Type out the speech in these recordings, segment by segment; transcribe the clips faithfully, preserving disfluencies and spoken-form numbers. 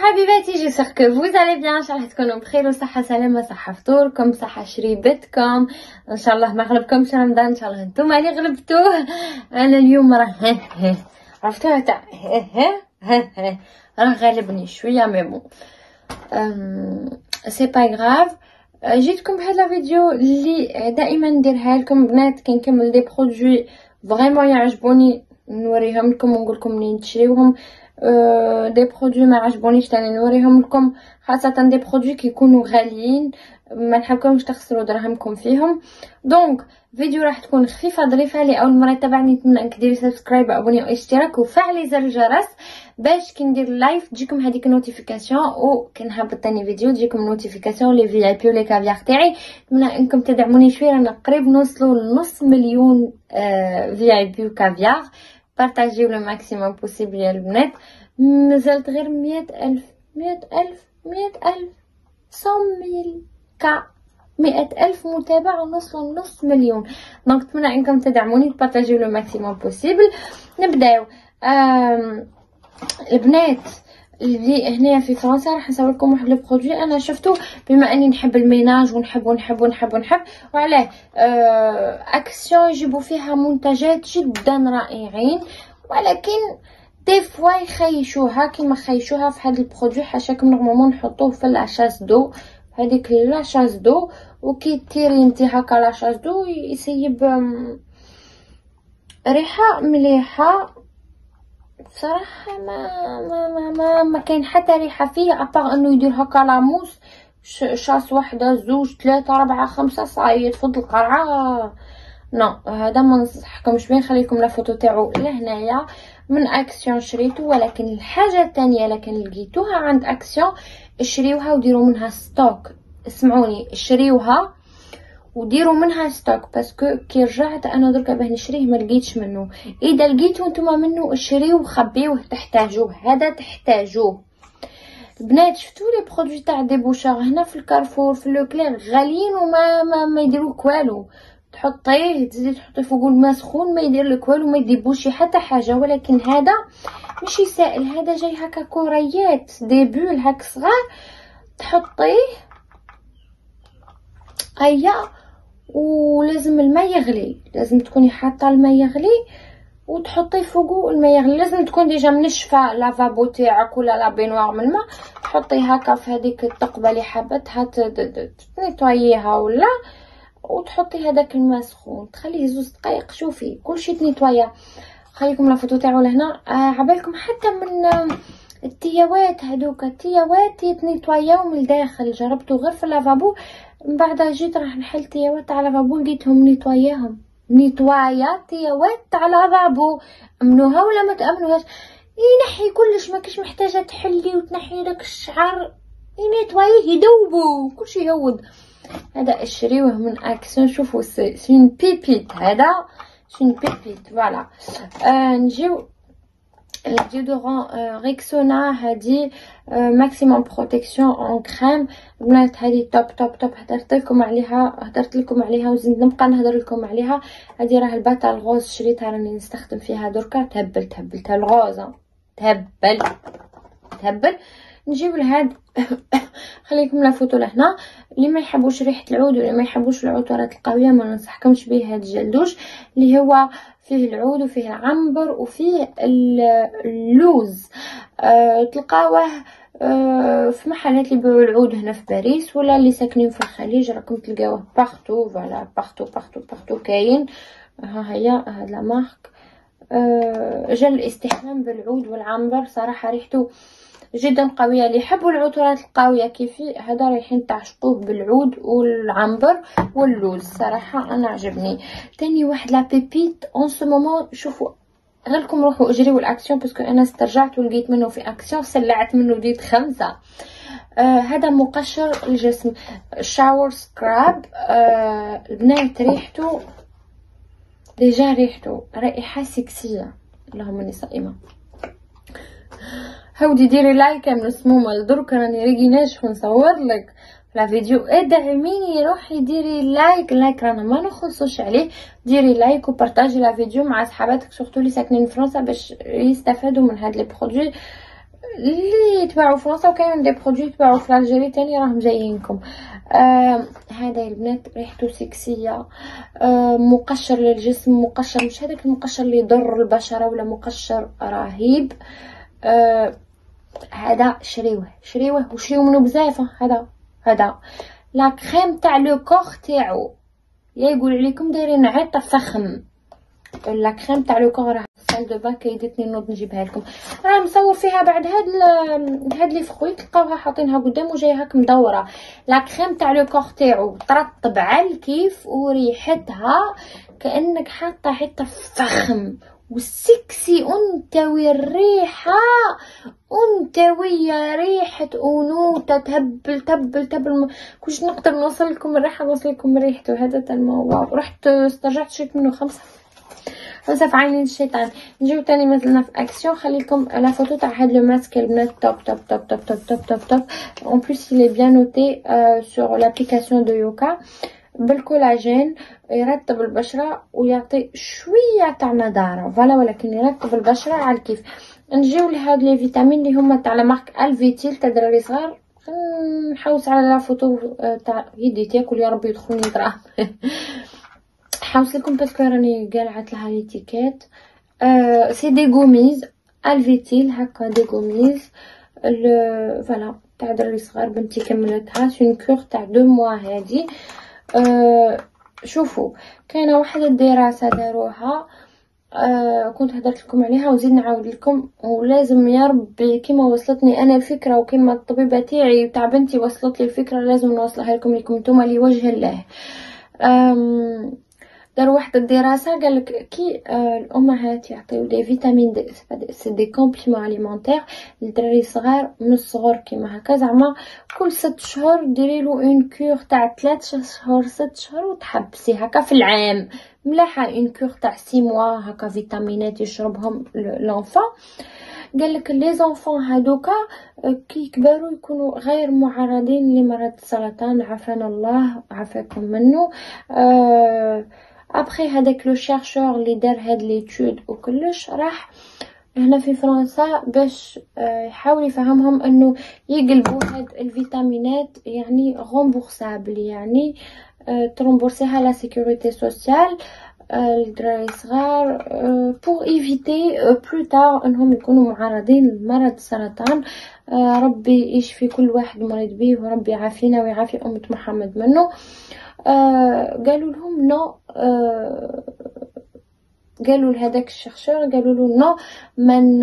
حبيباتي، جيسبر كو فوز الي بيان. ان شاء الله تكونوا بخير وصحه سلامه، صحه فطوركم، صحه شريبتكم، ان شاء الله ما غلبكمش رمضان، ان شاء الله نتوما اللي غلبتوه. انا اليوم راه عرفتوها تاع راه غالبني شويه مي بون سي با غراف. جيتكم بهاد لا فيديو اللي دائما نديرها لكم بنات كي نكمل دي برودوي فريمون يعجبوني نوريهم لكم ونقول لكم منين تشريوهم. أه دي برودوي ما عجبونيش تاني نوريهم لكم، خاصه دي برودوي كيكونوا غاليين ما نحبكمش تخسروا دراهمكم فيهم. دونك فيديو راح تكون خفيفه ظريفه. اللي اول مره يتابعني نتمنى انك ديري سبسكرايب وابوني واشتراك وفعلي زر الجرس باش كي ندير لايف تجيكم هذيك النوتيفيكاسيون، وكي نهبط تاني فيديو تجيكم نوتيفيكاسيون لي في اي بي ولي كافيار تاعي. نتمنى انكم تدعموني شويه، رانا قريب نوصلوا لنص مليون آه في اي بي وكافيار. بارطاجيو لو ماكسيموم بوسيبل يا البنات. نزلت غير مية الف مية الف مية الف مية ميل كا مئة ألف متابع ونوصلوا لنص مليون. دونك نتمنى انكم تدعموني تبارطاجيو لو ماكسيموم بوسيبل. نبداو. البنات اللي هنايا في فرنسا راح نصور لكم واحد لو برودوي انا شفتو، بما اني نحب الميناج ونحب ونحب ونحب ونحب وعلاه آه اكسيون يجيبوا فيها منتجات جدا رائعين، ولكن دي فوا يخيشوها كيما خيشوها في هذا البرودوي. حاشاكم نورمالمون نحطوه في لاشاز دو، هذيك لاشاز دو، وكي تيري انتي هكا لاشاز دو يسيب ريحه مليحه. بصراحه ما ما ما ما, ما كاين حتى ريحه فيه ابار انه يدير هكا لاموس شاس واحده زوج ثلاثه اربعه خمسه صايد فوق القرعه. نو هذا ما ننصحكمش بيه. نخليكم لا فوتو تاعو لهنايا من اكسيون شريتو، ولكن الحاجه الثانيه لكن لقيتوها عند اكسيون شريوها وديروا منها ستوك. اسمعوني، شريوها وديروا منها ستوك باسكو كي رجعت انا دركا باه نشريه ما لقيتش منه. اذا لقيتو نتوما منه شريوه وخبيوه، تحتاجوه، هذا تحتاجوه. البنات شفتوا لي برودوي تاع دي بوشار هنا في الكارفور في لوكلير غاليين وما ما, ما يديروك والو. تحطيه تزيدي تحطي فوقو الماء سخون ما يدير لك والو، ما يديبوشي حتى حاجه. ولكن هذا ماشي سائل، هذا جاي هكا كوريات دي بول هاك صغار تحطيه هيا، ولازم الماء يغلي، لازم تكوني حاطه الماء يغلي وتحطيه فوقو الماء يغلي. لازم تكون ديجا منشفه لافابو تاعك ولا لا بينوار من الماء. تحطيه هكا في هذيك الثقبه اللي حبتها تنيطوييها ولا، وتحطي هذاك الماء سخون تخليه زوج دقائق. شوفي كلشي تنيطويا. خليكم لا فوتو تاعو لهنا. آه عبالكم حتى من التياوات هذوك التياوات يتنيطوياو من الداخل. جربته غير في اللافابو، من بعد جيت راح نحل تياوات تاع لافابو لقيتهم نيطوياهم نيطوايا تياوات تاع لافابو. امنوها ولا ما تامنوهاش؟ ينحي كلش، ما كاش محتاجه تحلي وتنحي داك الشعر، ينيطوايه يذوبوا كلشي يهود. هذا اشريوه من اكسيون. شوفوا سي بيبيت، هذا سي بيبيت فوالا. آه نجيو الديودورون آه ريكسونا هذه آه ماكسيموم بروتيكسيون اون كريم. بنات هذه توب توب توب. هدرت لكم عليها هدرت لكم عليها وزيد نبقى نهضر لكم عليها. هذه راه الباتا الغوز شريتها راني نستخدم فيها دركا. تهبل تهبلتها الغوزه تهبل تهبل. نجيب لهاد خليكم لا فوتو لهنا. اللي ما يحبوش ريحه العود واللي ما يحبوش العطورات القويه ما ننصحكمش به هاد الجلدوش اللي هو فيه العود وفيه العنبر وفيه اللوز. أه تلقاوه أه في محلات اللي يبيعوا العود هنا في باريس، ولا اللي ساكنين في الخليج راكم تلقاوه بارتو. فوالا بارتو بارتو بارتو كاين. ها هي هاد لا مارك. أه جل الاستحمام بالعود والعنبر صراحه ريحته جدا قويه. اللي يحبوا العطورات القويه كيفي هذا رايحين تعشقوه بالعود والعنبر واللوز. صراحه انا عجبني. تاني واحد لا بيبيت اون سو مومون. شوفوا غيركم روحوا اجريوا الاكسيون باسكو انا استرجعت ولقيت منه في اكسيون، سلعت منه ديت خمسة. آه هذا مقشر الجسم شاور سكراب. آه البنات ريحته ديجا ريحته رائحه سكسيه. اللهم اني صائمه. هاودي ديري لايك يا مسمومه لدرك راني راقي ناشف نصور لك لا فيديو. ادعميني روحي ديري لايك. لايك رانا ما نخلصوش عليه. ديري لايك وبارطاجي لا فيديو مع صحاباتك سورتو اللي ساكنين في فرنسا باش يستفادوا من هاد لي برودوي اللي يتباعوا في فرنسا، وكاين دي برودوي يتباعوا في الجزائر تاني راهم جايينكم. آه هذا يا البنات ريحته سكسيه، آه مقشر للجسم، مقشر مش هذاك المقشر اللي يضر البشره ولا مقشر رهيب. آه هذا شريوه شريوه وشريو منو بزاف. هذا هذا لا كريم تاع لو كور تاعو، يا يقول عليكم دايرين عيط فخم. لا كريم تاع لو كور راه السال دو باك كيدتني نوض نجيبها لكم، راه مصور فيها بعد هاد هاد لي فخوي تلقاوها حاطينها قدام وجايه هاك مدوره. لا كريم تاع لو كور تاعو ترطب على الكيف وريحتها كانك حاطه حته فخم وسكسي انثوي الريحه انثويه، ريحه انوثه تهبل تهبل تهبل. كنت نقدر نوصل لكم الريحه نوصل لكم ريحته. هذا تاع واو. رحت استرجعت شريت منه خمسه خمسه في عينين الشيطان. نجيو تاني مازلنا في اكسيون. خليكم لا فوتو تاع هاد لو ماسك البنات توب توب توب توب توب توب توب توب. اون بليس il est bien noté sur l'application de يوكا بالكولاجين، يرطب البشره ويعطي شويه تاع نضاره فوالا، ولكن يرطب البشره على الكيف. نجيو لهاد لي فيتامين اللي هما تاع لا مارك الفيتيل تاع دراري صغار. نحوس على لا فوتو تاع يدي تاكل يا ربي يدخلني دراهم. حاوس لكم باسكو راني قالعت لها ليتيكيت. أه سي دي غوميز الفيتيل هكا دي غوميز فوالا تاع دراري صغار. بنتي كملتها سون كور تاع دو موا هادي. أه شوفوا كاينه واحد الدراسه داروها، أه كنت هدرت لكم عليها وزيد نعاود لكم، ولازم يا ربي كيما وصلتني انا الفكره وكيما الطبيبه تاعي تاع بنتي وصلت لي الفكره لازم نوصلها لكم لكم نتوما لوجه الله. داروا واحد الدراسه قالك كي آه الامهات يعطيو دي فيتامين دي سي دي كومبليمون اليمونتير للدراري صغار من الصغر كيما هكا، زعما كل ست شهور ديري له اون كور تاع ثلاث شهور ست شهور وتحبسي هكا في العام. ملاحه اون كور تاع ستة موا هكا فيتامينات يشربهم لونفون. قالك لي زونفون هادوكا كي يكبروا يكونوا غير معرضين لمرض السرطان، عافانا الله عافاكم منه. أه ابخي هذاك لو شيرشور اللي دار هاد ليتود وكلش راح هنا في فرنسا باش يحاول يفهمهم انه يقلبوا هاد الفيتامينات يعني غومبورسابل، يعني ترمبورسيها لا سيكوريتي سوسيال الدراري صغار بور ايفيتي بلو تار انهم يكونوا معرضين لمرض السرطان. ربي يشفي كل واحد مريض به وربي يعافينا ويعافي امه محمد منه. آه قالوا لهم نو، آه قالوا لهذاك الشخشور قالوا له نو من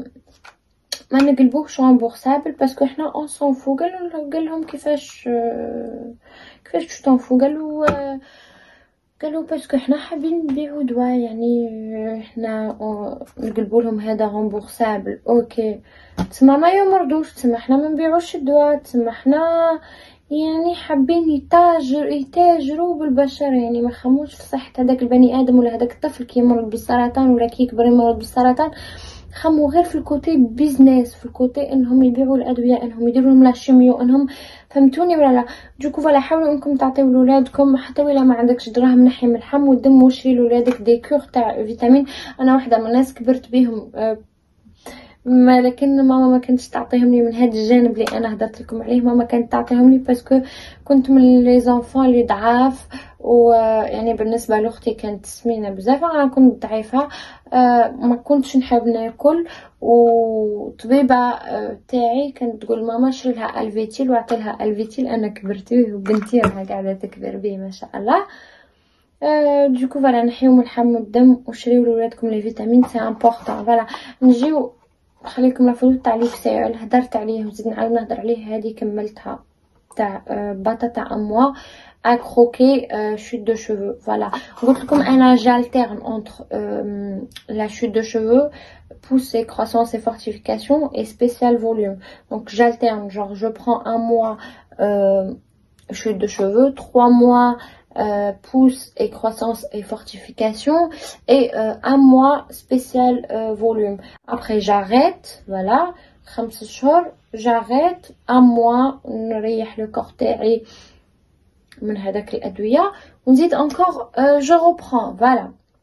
ما نقلبوهش رامبورسابل باسكو احنا اون سون فو. قالوا قال لهم كيفاش آه كيفاش تنفو؟ قالوا آه قالوا باسكو احنا حابين نبيعوا دواء، يعني احنا نقلبوا لهم هذا رامبورسابل. اوكي تسمى ما يمرضوش، تسمى احنا ما نبيعوش الدواء، تسمى احنا يعني حابين يتاجر يتاجروا بالبشر، يعني ما خموش في صحه هذاك البني ادم ولا هذاك الطفل كي يمرض بالسرطان ولا كي يكبر يمرض بالسرطان. خموا غير في الكوتي بيزنس، في الكوتي انهم يبيعوا الادويه، انهم يديروا لهم لا شيميو، انهم فهمتوني ولا لا؟ دوكو فوالا حاولوا انكم تعطيو لولادكم حتى ولا ما عندكش دراهم نحي من اللحم والدم وشري لولادك دي كور تاع فيتامين. انا واحده من الناس كبرت بهم أه ما لكن ماما ما كانتش تعطيهم لي من هذا الجانب اللي انا هضرت لكم عليه. ماما كانت تعطيهم لي باسكو كنت من لي زونفون اللي ضعاف، ويعني بالنسبه لاختي كانت سمينه بزاف انا كنت ضعيفه. آه ما كنتش نحب ناكل، وطبيبه آه تاعي كانت تقول ماما شري لها الفيتيل واعطي لها الفيتيل. انا كبرت به وبنتي راها قاعده تكبر به ما شاء الله. آه دوكو فوالا نحيو من اللحم والدم وشريو لولادكم لي فيتامين سي امبورطون. فوالا نجيو خليكم لا فوتو تاع ليكسيل هدرت عليه وزيد نعاود نهضر عليه. هذه كملتها تاع بطاطا اموا ا كروكي شوت دو شوفو. فوالا قلت لكم انا جالتيرن اونتر لا شوت دو شوفو pousse et croissance et fortification et spécial volume. Donc j'alterne, genre je prends un mois euh, chute de cheveux, trois mois Euh, pousse et croissance et fortification et euh, un mois spécial euh, volume. Après j'arrête, voilà, خمس شهور j'arrête un mois نريح لو كور تاعي من هذاك الادويه ونزيد encore euh, je reprends. voilà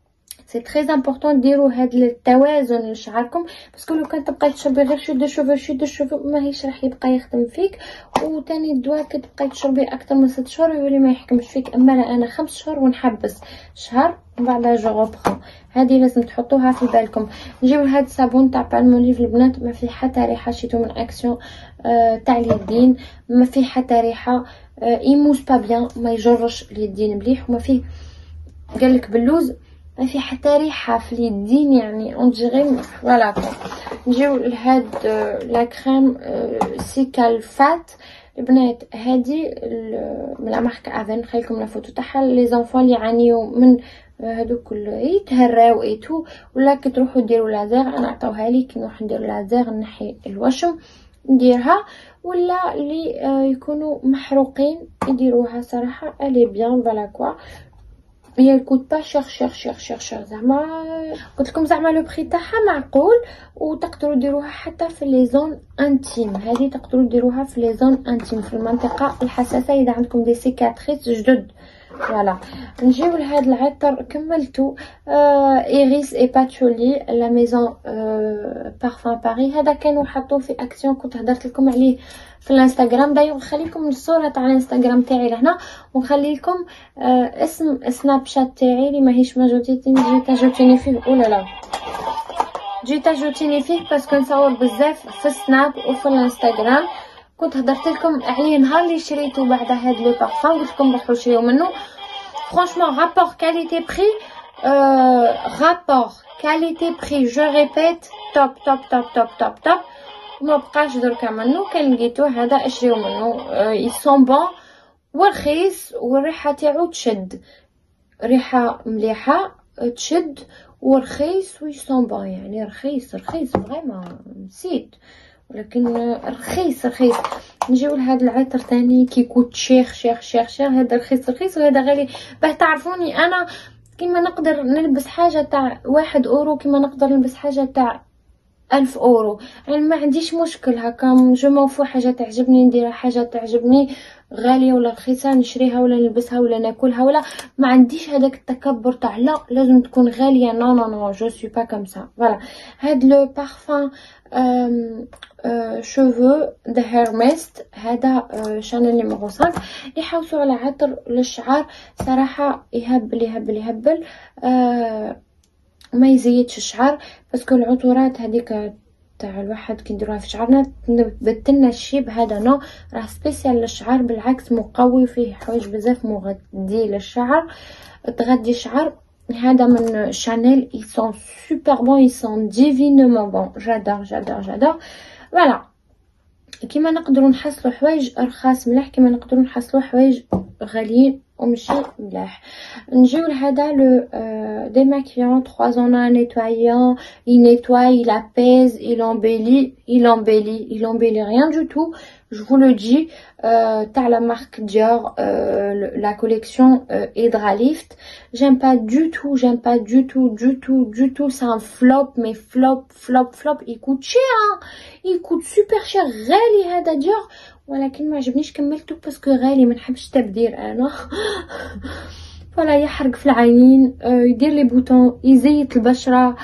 سي تري امبورطون ديروا هاد التوازن لشعركم، باسكو لو كان تبقاي تشربي غير شو دو شوفو شو دو شوفو ماهيش راح يبقى يخدم فيك. وتاني الدواء كي تبقاي تشربي اكثر من ست شهور يولي ما يحكمش فيك. اما انا خمس شهور ونحبس شهر من بعد جو غوبخون. هذه لازم تحطوها في بالكم. نجيو لهاد الصابون تاع بالموليف البنات، ما في حتى ريحه، شيتو من اكسيون آه تاع اليدين، ما في حتى ريحه، آه يموس با بيان، ما يجرش اليدين مليح، وما فيه قالك باللوز ما في حتى ريحه في اليدين، يعني اون ديغي فوالا. نجيو لهاد آه لا كريم آه سيكال فات البنات، هادي من لا مارك افين، نخليكم لا فوتو تاعها لي زونفون اللي يعانيو من هادوك يتهراو ايتو، ولا كي تروحو ديروا لازير، انا عطاوها لي كي نروح ندير لازير نحي الوشم نديرها، ولا اللي يكونوا محروقين يديروها صراحه الي بيان فوالا كوا. هي الكوت با شير شير شير شير شير زعما قلت لكم زعما لو بري تاعها معقول، وتقدروا ديروها حتى في لي زون انتيم. هذه تقدروا ديروها في لي زون انتيم في المنطقه الحساسه اذا عندكم دي سيكاتريس جدد فوالا. نجيو لهاد العطر كملتو آه ايريس اي باتشولي لا ميزون آه بارفان باري. هذا كانوا حطوه في اكسيون كنت هدرت لكم عليه في الانستغرام. دايوغ نخليكم الصوره تاع الانستغرام تاعي لهنا، ونخلي لكم آه اسم سناب شات تاعي اللي ماهيش موجودتني جيت اجوتيني فيه. اولا لا جيت اجوتيني فيه باسكو نصور بزاف في السناب وفي الانستغرام. كنت هدرت لكم عليه نهار اللي شريته بعد هاد لو بارفان، قلت لكم روحوا شريو منه. فرانشمون رابور كاليتي بري رابور كاليتي بري جو ريبيت توب توب توب توب توب توب. وما بقاش دركا منه، كان لقيتوه هذا اشريو منه. يسون بون ورخيص، والريحه تاعو تشد، ريحه مليحه تشد ورخيص ويسون بون، يعني رخيص رخيص فريمون نسيت، ولكن رخيص رخيص. نجيو لهذا العطر ثاني كيكوت شيخ شيخ شيخ شيخ. هذا رخيص رخيص وهذا غالي. باه تعرفوني انا كيما نقدر نلبس حاجه تاع واحد اورو كيما نقدر نلبس حاجه تاع ألف اورو، يعني ما عنديش مشكل هكا. جو موفو حاجه تعجبني نديرها، حاجه تعجبني غاليه ولا رخيصه نشريها ولا نلبسها ولا ناكلها، ولا ما عنديش هذاك التكبر تاع لا لازم تكون غاليه. نو نو نو جو سوي با كوم سا فوالا. هاد لو بارفان شوفو د هيرميست، هذا شانيل نيميرو خمسة. يحوسوا على عطر للشعر صراحه يهبل يهبل يهبل أه ما يزيدش الشعر، باسكو العطورات هذيك تاع الواحد كي نديروها في شعرنا تبدلنا الشيب. هذا نوع راه سبيسيال للشعر، بالعكس مقوي، فيه حوايج بزاف مغذي للشعر تغذي الشعر. هذا من شانيل، ils sont super bons, ils sont divinement bons. j'adore j'adore j'adore voilà. كيما نقدروا نحصلوا حوايج رخاص ملاح، كيما نقدروا نحصلوا حوايج غاليين ومشي ملاح. نجيو لهذا لو démaquillant trois en un nettoyant. il nettoie, il apaise, il embellit, il embellit, il embellit rien du tout, je vous le dis. euh, تاع la marque Dior, euh, la collection euh, Hydralift. j'aime pas du tout, j'aime pas du tout du tout du tout. c'est un flop, mais flop flop flop. il coûte cher hein. il coûte super cher. غالي هذا Dior، ولكن ما عجبنيش كملته باسكو غالي، ما نحبش التبذير انا. فوالا يحرق في العينين، يدير لي بوطون، يزيت البشره.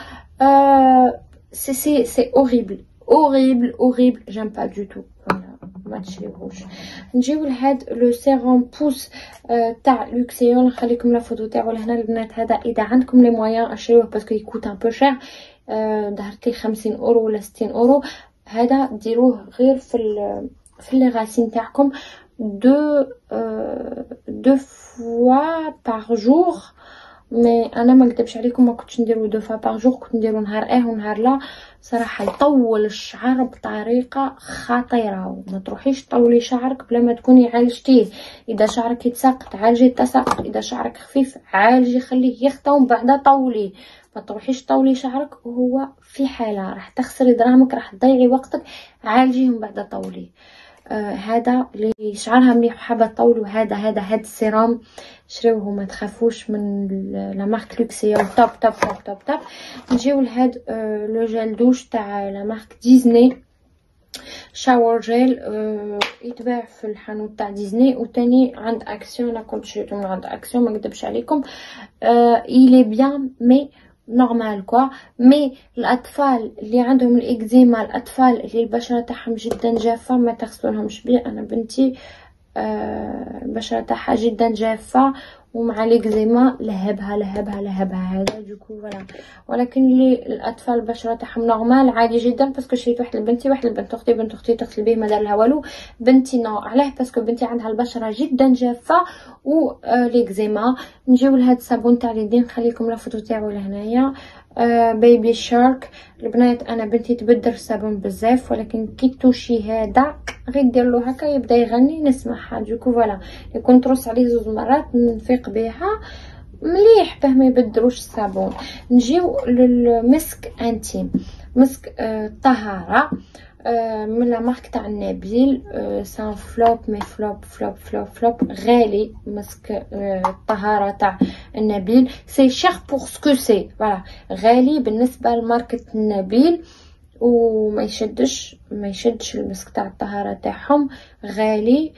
سي سي سي اوريبل اوريبل اوريبل. جيم با دو تو فوالا ما تشريوهوش. نجيو لهاد لو سيروم بوس تاع لوكسيون، نخليكم لا فوتو تاعو لهنا البنات. هذا اذا عندكم لي مويان اشريوه باسكو يكوت ان بو شير. دهرت لي خمسين اورو ولا ستين اورو. هذا ديروه غير في في لي غاسين تاعكم دو دو فوا بار جور. مي انا ما نكذبش عليكم ما كنتش نديرو دو فوا بار جور، كنت نديرو نهار ايه ونهار لا. صراحه يطول الشعر بطريقه خطيره. ما تروحيش طولي شعرك بلا ما تكوني عالجتيه. اذا شعرك يتساقط عالجي التساقط، اذا شعرك خفيف عالجي خليه يخطى ومن بعد طولي. ما تروحيش طولي شعرك وهو في حاله راح تخسري دراهمك، راح تضيعي وقتك. عالجيه ومن بعد طولي. آه هذا اللي شعرها مليح وحابه تطولوا، هذا هذا هذا السيرام شريوه ما تخافوش من لا مارك لوكسيون. توب توب توب توب توب. نجيو لهاد آه لو جيل دوش تاع لا مارك ديزني، شاور جيل. آه يتباع في الحانوت تاع ديزني، وتاني عند اكسيون. انا كنت شريته من عند اكسيون ما نكذبش عليكم. آه il est bien mais نورمال كوا. مي الاطفال اللي عندهم الاكزيما، الاطفال اللي البشره تاعهم جدا جافه ما تغسلونهمش بيه. انا بنتي آه البشره تاعها جدا جافه ومع الاكزيما لهبها لهبها لهبها هذا دوكو فوالا. ولكن اللي الاطفال البشره تاعهم نورمال عادي جدا، باسكو شريت واحد لبنتي واحد لبنت اختي، بنت اختي تغسل به ما دار لها والو، بنتي نو. علاه؟ باسكو بنتي عندها البشره جدا جافه و آه ليكزيما. نجيو لهاد الصابون تاع اليدين، نخليكم لا فوتو تاعو لهنايا. آه بيبي شارك. البنات انا بنتي تبدر الصابون بزاف، ولكن كي توشي هذا غير دير له هكا يبدا يغني نسمعها دوكو فوالا. يكون ترص عليه زوج مرات نفيق بها مليح باه ما يبدروش الصابون. نجيو للمسك انتيم، مسك آه طهاره آه من لا مارك تاع النبيل. آه سان فلوب مي فلوب فلوب فلوب فلوب غالي. مسك آه الطهاره تاع النبيل سي شير بور سكو سي فوالا، غالي بالنسبه لماركه النبيل وما يشدش ما يشدش المسك تاع الطهاره تاعهم غالي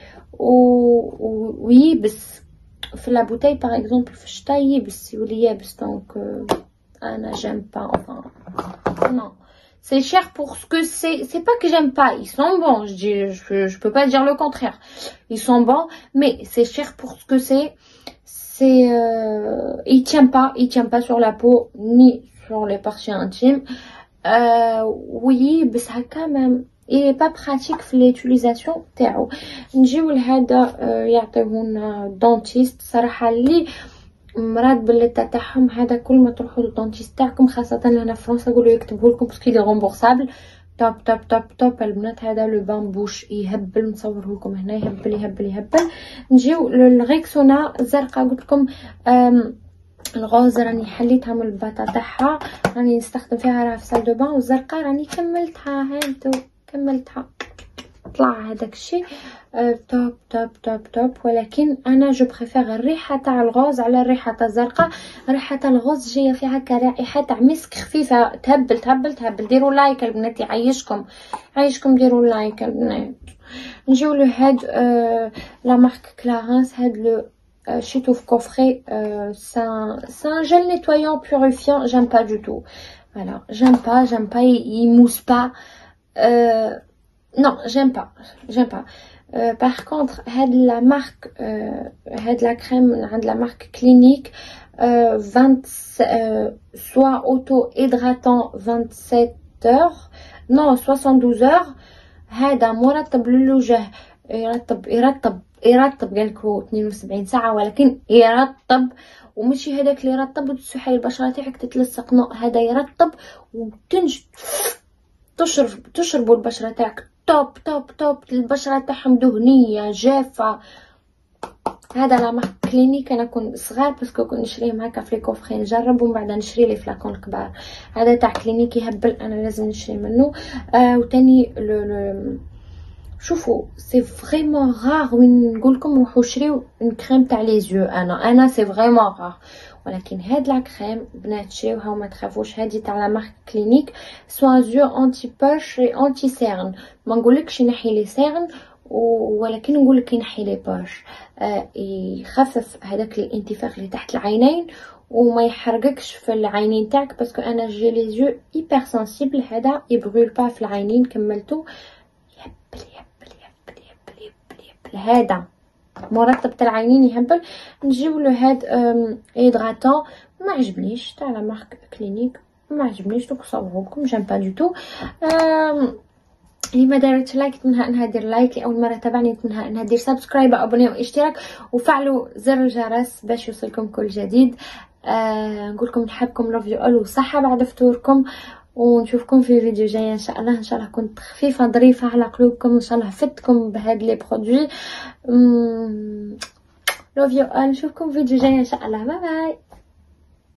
و... ويبس في لا بوتاي باغ اكزومبل في الشتا يبس يولي يابس. دونك انا جيم با enfin non c'est cher pour ce que c'est. C'est pas que j'aime pas, ils sont bons, je dis je, je peux pas dire le contraire, ils sont bons, mais c'est cher pour ce que c'est. C'est euh, il tient pas il tient pas sur la peau ni sur les parties intimes. Euh, oui بس هكا même il est pas pratique في l'utilisation تاعو. نجيو لهذا يعطيونا دونتيست صراحه اللي مراد باللتا تاعهم. هذا كل ما تروحوا للدونتيست تاعكم خاصه هنا في فرنسا يقولوا يكتبوا لكم باسكو لي رومبورسابل. توب توب توب توب البنات. هذا لو بامبوش يهبل، نصوره لكم هنا يهبل يهبل يهبل. نجيو للغيكسونا الزرقاء. قلت لكم الغوز راني حليتها من الباطا تاعها، راني نستخدم فيها راه في سال دو بان. والزرقاء راني كملتها هانتو كملتها طلع هذاك الشيء أه توب توب توب توب. ولكن انا جو بريفير الريحه تاع الغوز على الريحه تاع الزرقاء. ريحه تاع الغوز جايه فيها كرائحه تاع مسك خفيفه تهبل تهبل تهبل. ديروا لايك البنات يعيشكم عايشكم ديروا لايك البنات. نجيو لهاد أه لا مارك كلارانس. هاد لو Euh, Chitouf coffret, euh, c'est un, un gel nettoyant purifiant, j'aime pas du tout. Voilà, j'aime pas, j'aime pas, il, il mousse pas. Euh, non, j'aime pas, j'aime pas. Euh, par contre, had la marque, euh, had la crème, had la marque Clinique, euh, vingt, euh, soit auto-hydratant vingt-sept heures, non, soixante-douze heures. هذا مرطب للوجه، يرطب يرطب يرطب قالكو اثنين وسبعين ساعه، ولكن يرطب ومشي هذاك اللي يرطب وتسحي البشره تاعك تتلصق. نو، هذا يرطب وتنج تشرب تشربوا البشره تاعك توب توب توب. البشره تاعهم دهنيه جافه. هذا لا مارك كلينيك. انا كنت صغار باسكو كنت نشريهم هكا في ليكوفري نجرب ومن بعد نشري لي فلاكون الكبار. هذا تاع كلينيك يهبل، انا لازم نشري منه. آه وتاني لو لو شوفوا سي فريمون غار وين نقولكم روحوا شريو اون كريم تاع لي زيو. انا انا سي فريمون غار، ولكن هاد لا كريم بنات شريوها وما تخافوش. هادي تاع لا مارك كلينيك سوا زيو انتي باش اي انتي سيرن. ما نقولكش ينحي لي سيرن ولكن نقولك ينحي لي باش. آه يخفف هذاك الانتفاخ اللي تحت العينين وما يحرقكش في العينين تاعك، باسكو انا جي لي زيو هيبر سنسيبل. هذا يبغول با في العينين. كملتو يهبل يهبل يهبل يهبل يهبل يهبل. هذا مرطب تاع العينين يهبل. نجيو لهاد ايدغاتون ما عجبنيش تاع لا مارك كلينيك، ما عجبنيش دوك صورهولكم جيم با دو تو. اللي ما دارت لايك منها انها دير لايك، اول مره تابعني منها انها دير سبسكرايب ابوني واشتراك وفعلوا زر الجرس باش يوصلكم كل جديد. آه نقول لكم نحبكم لوف يو اول وصحه بعد فطوركم، ونشوفكم في فيديو جاي ان شاء الله. ان شاء الله كنت خفيفه ظريفه على قلوبكم، ان شاء الله فدتكم بهاد لي برودوي. لوف يو اول، نشوفكم فيديو جاي ان شاء الله. باي باي.